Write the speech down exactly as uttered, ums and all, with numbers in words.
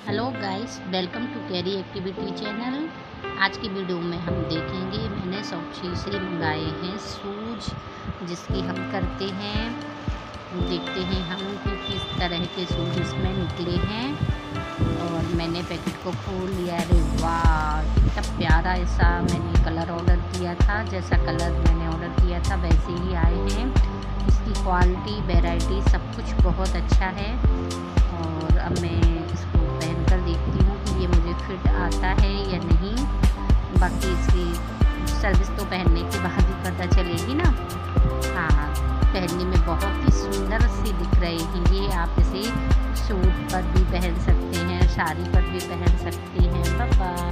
Hello guys, welcome to carry activity channel. आज की video में हम देखेंगे, मैंने शॉपसी से मंगाए हैं शूज़ जिसकी हम करते हैं। देखते हैं हम कि किस तरह के शूज़ इसमें निकले हैं। और मैंने पैकेट को खोल लिया। अरे वाह, कितना प्यारा ऐसा मैंने कलर ऑर्डर किया था। जैसा कलर मैंने ऑर्डर किया था वैसे ही आए हैं। इसकी क्वालिटी, वैरायटी सब कुछ बहुत अच्छा है। और अब मैं इसको पहन कर देखती हूँ कि ये मुझे फिट आता है या नहीं। बाकी इसकी सर्विस तो पहनने के बाद ही पता चलेगी ना। हाँ, पहनने में बहुत ही सुंदर सी दिख रही है ये। आप इसे सूट पर भी पहन सकते हैं, साड़ी पर भी पहन सकते हैं। Bye bye.